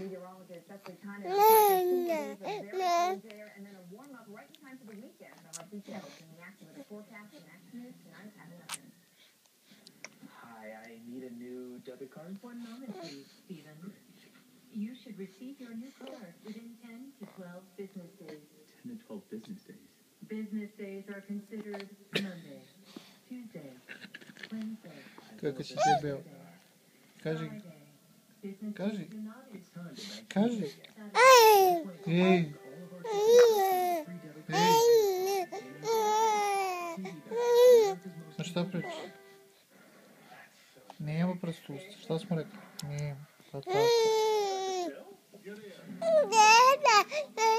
meteorologist Leslie Tynan are very cold there, and then a warm up right in time for the weekend. I'll have details in the Action Weather forecast and Action News tonight at 11. Hi, I need a new debit card. 1 moment, please, Stephen. You should receive your new card within 10 to 12 business days. 10 to 12 business days. Business days are considered Monday, Tuesday, Wednesday, Kako si debel? Kaži, Friday. Business Kaži. days do not It's time to make kaži. Saturday. Ej, a šta pričaš? Nema prstusa, šta smo rekli? Nema, pa tako.